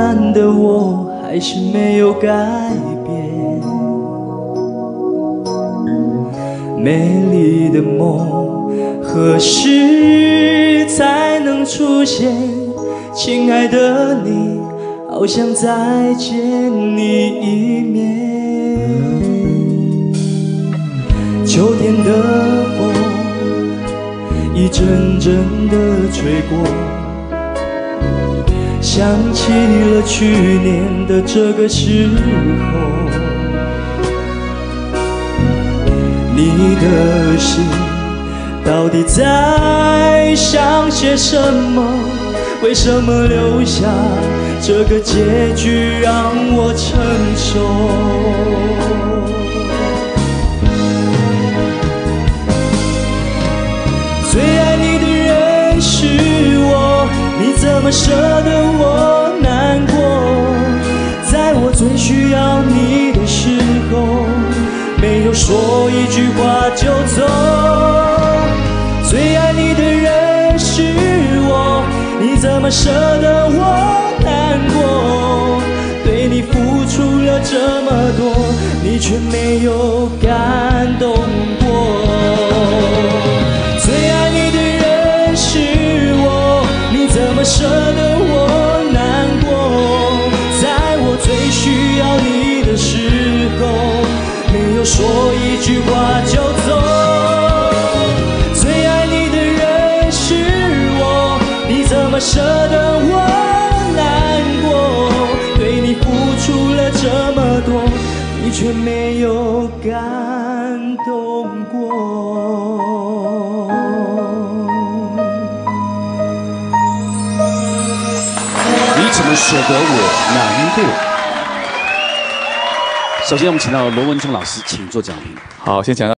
般的我还是没有改变，美丽的梦何时才能出现？亲爱的你，好想再见你一面。秋天的风一阵阵地吹过，想起了去年的这个时候，你的心到底在想些什么？为什么留下这个结局让我承受？最爱你的人是我，你怎么舍得我难过？在我最需要你的时候，没有说一句话就走。最爱你的人是我，你怎么舍得我难过？对你付出了这么多，你却没有感动过。最爱你的人是我，你怎么舍得我难过？在我最需要你的时候，没有说一句话就走。最爱你的人是我，你怎么舍得我难过？对你付出了这么多，你却没有感动过。 你怎么舍得我难过？首先，我们请到罗文聪老师，请做讲评。 好，先讲到。